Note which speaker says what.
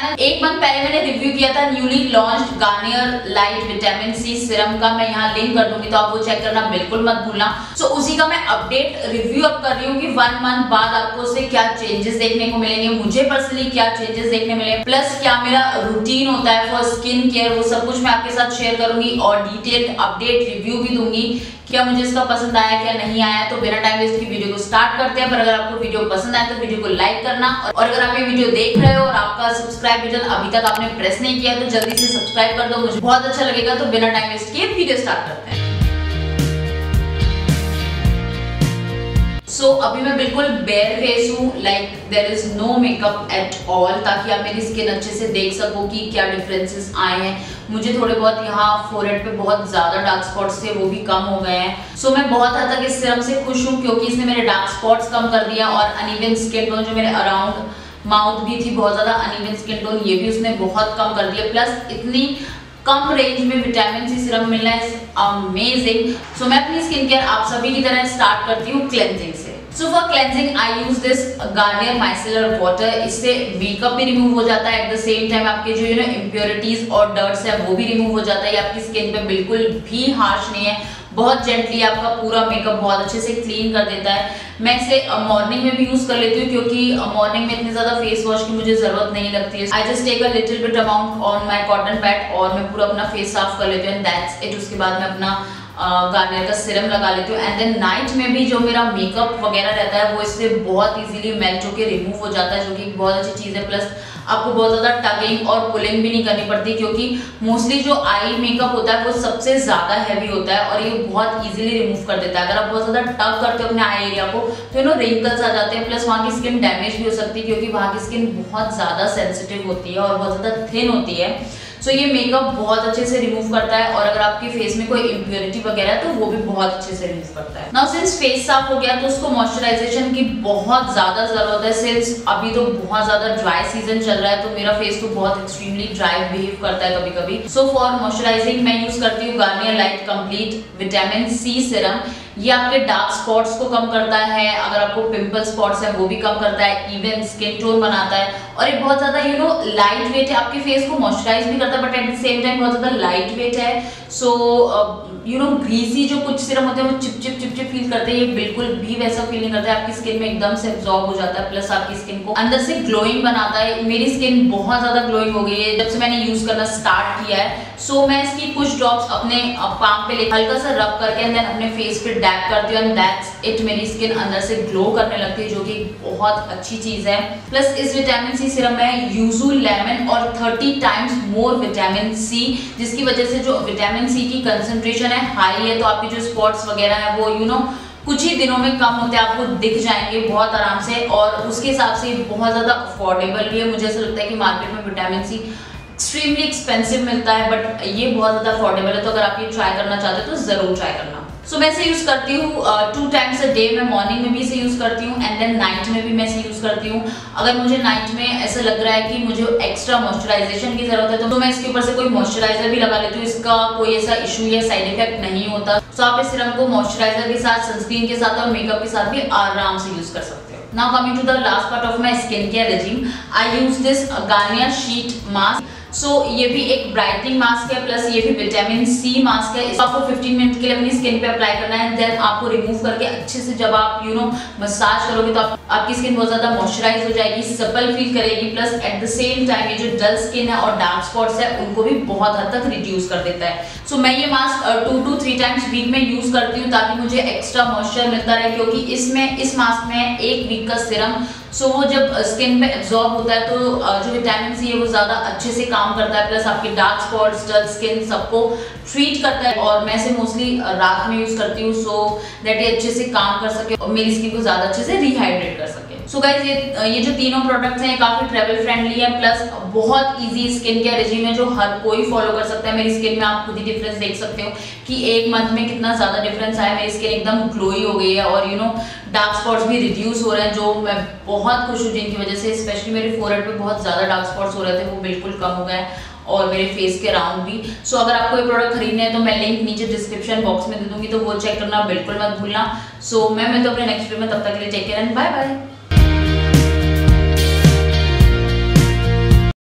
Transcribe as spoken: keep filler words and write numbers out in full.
Speaker 1: ना, एक मंथ पहले मैंने रिव्यू किया था newly launched Garnier light vitamin C serum का, मैं यहाँ लिंक कर दूंगी तो आप वो चेक करना बिल्कुल मत भूलना। सो so, उसी का मैं अपडेट रिव्यू अब कर रही हूँ कि वन मंथ बाद आपको उससे क्या चेंजेस देखने को मिलेंगे, मुझे पर्सनली क्या चेंजेस देखने मिले, प्लस क्या मेरा रूटीन होता है फॉर स्किन केयर, वो सब कुछ मैं आपके साथ शेयर करूंगी और डिटेल्ड अपडेट रिव्यू भी दूंगी क्या मुझे इसका पसंद आया क्या नहीं आया। तो बिना टाइम वेस्ट की वीडियो को स्टार्ट करते हैं। पर अगर आपको वीडियो पसंद आए तो वीडियो को लाइक करना, और अगर आप ये वीडियो देख रहे हो और आपका सब्सक्राइब बटन अभी तक आपने प्रेस नहीं किया तो जल्दी से सब्सक्राइब कर दो, मुझे बहुत अच्छा लगेगा। तो बिना टाइम वेस्ट किए वीडियो स्टार्ट करते हैं। सो so, अभी मैं बिल्कुल बेयर फेस हूँ, like there is no makeup at all, ताकि आप मेरी स्किन अच्छे से देख सको कि क्या डिफरेंसेस आए हैं। मुझे थोड़े बहुत यहाँ फोरहेड पे बहुत ज्यादा डार्क स्पॉट्स थे, वो भी कम हो गए हैं। सो so, मैं बहुत हद तक इस सीरम से खुश हूँ क्योंकि इसने मेरे डार्क स्पॉट्स कम कर दिया और अनइवन स्किन टोन जो मेरे अराउंड माउथ भी थी बहुत ज्यादा अनइवन स्किन टोन, ये भी उसने बहुत कम कर दिया। प्लस इतनी कम रेंज में विटामिन सी सीरम मिलना है अमेजिंग। सो मैं अपनी स्किन केयर आप सभी की तरह स्टार्ट करती हूँ क्लेंजिंग से। So for cleansing I use this Garnier micellar water. इससे मेकअप भी रिमूव हो जाता है, एट द सेम टाइम आपके जो यू नो इम्प्योरिटीज और डर्ट्स है वो भी रिमूव हो जाता है। ये आपकी स्किन पे बिल्कुल भी हार्श नहीं है, बहुत जेंटली आपका पूरा मेकअप बहुत अच्छे से क्लीन कर देता है। मैं इसे मॉर्निंग में भी यूज कर लेती हूँ क्योंकि मॉर्निंग में इतनी ज्यादा फेस वॉश की मुझे जरूरत नहीं लगती है। I just take a little bit amount on my cotton pad और मैं पूरा अपना फेस साफ कर लेती हूँ एंड दैट्स इट। उसके बाद मैं अपना गार्नियर का सीरम लगा लेती हूँ एंड देन नाइट में भी जो मेरा मेकअप वगैरह रहता है वो इससे बहुत इजीली मेल्ट होकर रिमूव हो जाता है, जो कि बहुत अच्छी चीज़ है। प्लस आपको बहुत ज़्यादा टगिंग और पुलिंग भी नहीं करनी पड़ती क्योंकि मोस्टली जो आई मेकअप होता है वो सबसे ज़्यादा हैवी होता है और ये बहुत इजीली रिमूव कर देता है। अगर आप बहुत ज़्यादा टग करते हो अपने आई एरिया को तो यू नो रिंकल्स आ जाते हैं, प्लस वहाँ की स्किन डैमेज भी हो सकती है क्योंकि वहाँ की स्किन बहुत ज़्यादा सेंसिटिव होती है और बहुत ज़्यादा थिन होती है। सो so, ये मेकअप बहुत अच्छे से रिमूव करता है और अगर आपके फेस में कोई इम्प्योरिटी वगैरह है तो वो भी बहुत अच्छे से रिमूव करता है। नाउ सिंस फेस साफ हो गया तो उसको मॉइस्चराइजेशन की बहुत ज्यादा जरूरत है। सिंस अभी तो बहुत ज्यादा ड्राई सीजन चल रहा है तो मेरा फेस तो बहुत एक्सट्रीमली ड्राई बिहेव करता है कभी कभी। सो फॉर मॉइस्चराइजिंग मैं यूज करती हूँ Garnier light complete vitamin C serum. ये आपके डार्क स्पॉट्स को कम करता है, अगर आपको पिंपल स्पॉट्स है वो भी कम करता है, इवन स्किन टोन बनाता है और ये बहुत ज्यादा यू नो लाइट वेट है, आपके फेस को मॉइस्चराइज भी करता है but at the same time बहुत ज्यादा लाइट वेट है। सो यू नो ग्रीसी जो कुछ सीरम होते हैं वो चिप चिप चिप चिप फील करते हैं, ये बिल्कुल भी वैसा फील नहीं करता है, आपकी स्किन में एकदम से एब्जॉर्ब हो जाता है। प्लस आपकी स्किन को अंदर से ग्लोइंग बनाता है। मेरी स्किन बहुत ज्यादा ग्लोइंग हो गई है जब से मैंने यूज करना स्टार्ट किया है। सो so, मैं इसकी कुछ ड्रॉप्स अपने पाम पे लेकर हल्का सा रब करके एंड देन अपने फेस पे डैप करती हूँ एंड दैट्स इट। मेरी स्किन अंदर से ग्लो करने लगती है जो कि बहुत अच्छी चीज है। प्लस इस विटामिन सी सीरम में यूजू लेमन और thirty times more vitamin C, जिसकी वजह से जो विटामिन सी की कंसेंट्रेशन है हाई है तो आपकी जो स्पॉट्स वगैरह है वो यू नो कुछ ही दिनों में कम होते हैं, आपको दिख जाएंगे बहुत आराम से। और उसके हिसाब से बहुत ज्यादा अफोर्डेबल भी है। मुझे ऐसा लगता है कि मार्केट में विटामिन सी एक्सट्रीमली एक्सपेंसिव मिलता है बट ये बहुत ज्यादा अफोर्डेबल है। तो अगर आप ये ट्राई करना चाहते हो तो जरूर ट्राई करना। सो so, मैं इसे यूज करती हूँ टू टाइम्स अ डे। मैं मॉर्निंग में भी इसे यूज करती हूँ एंड देन नाइट में भी मैं इसे यूज करती हूँ। अगर मुझे नाइट में ऐसा लग रहा है कि मुझे एक्स्ट्रा मॉइस्चराइजेशन की जरूरत है तो मैं इसके ऊपर से कोई मॉइस्चराइजर भी लगा लेती हूँ। इसका कोई ऐसा इशू या साइड इफेक्ट नहीं होता। सो so, आप इस सीरम को मॉइस्चराइजर के साथ, सनस्क्रीन के साथ और मेकअप के साथ भी आराम से यूज कर सकते हो। Now coming to the last part of my skincare regime, I use this Garnier sheet mask. So so, ये भी एक ब्राइटनिंग मास्क है प्लस ये भी विटामिन सी मास्क है। इसको आपको फिफ्टीन मिनट के लिए अपनी स्किन पे अप्लाई करना है, देन आपको रिमूव करके अच्छे से जब आप यू नो मसाज करोगे तो आप, आपकी स्किन बहुत ज्यादा मॉइस्चराइज हो जाएगी, सपल फील करेगी। Plus at the same time ये जो डल स्किन है और डार्क स्पॉट्स है उनको भी बहुत हद तक रिड्यूस कर देता है। सो so, मैं ये mask two to three times week में यूज करती हूँ ताकि मुझे एक्स्ट्रा मॉइस्चर मिलता रहे क्योंकि इसमें इस मास्क में एक वीक का सीरम। सो so, वो जब स्किन पे एब्जॉर्ब होता है तो जो विटामिन सी है वो ज्यादा अच्छे से काम करता है, प्लस आपके डार्क स्पॉट्स, डल स्किन सबको ट्रीट करता है। और मैं इसे मोस्टली रात में यूज करती हूँ सो दैट ये अच्छे से काम कर सके और मेरी स्किन को ज्यादा अच्छे से रिहाइड्रेट कर सके। सो so गाइस ये ये जो तीनों प्रोडक्ट्स हैं ये काफी ट्रेवल फ्रेंडली है, प्लस बहुत इजी स्किन केयर रेजिम है जो हर कोई फॉलो कर सकता है। मेरी स्किन में आप खुद ही डिफरेंस देख सकते हो कि एक मंथ में कितना ज्यादा डिफरेंस आया। मेरी स्किन एकदम ग्लोई हो गई है और यू नो डार्क स्पॉट्स भी रिड्यूस हो रहे हैं जो मैं बहुत खुश हूँ जिनकी वजह से। स्पेशली मेरे फोरहेड पे बहुत ज्यादा डार्क स्पॉट्स हो रहे थे वो बिल्कुल कम हो गए और मेरे फेस के अराउंड भी। सो so, अगर आपको ये प्रोडक्ट खरीदने हैं तो मैं लिंक नीचे डिस्क्रिप्शन बॉक्स में दे दूंगी तो वो चेक करना बिल्कुल मत भूलना। सो so, मैं मैं तो अपने नेक्स्ट वीडियो में, तब तक के लिए take care and bye bye.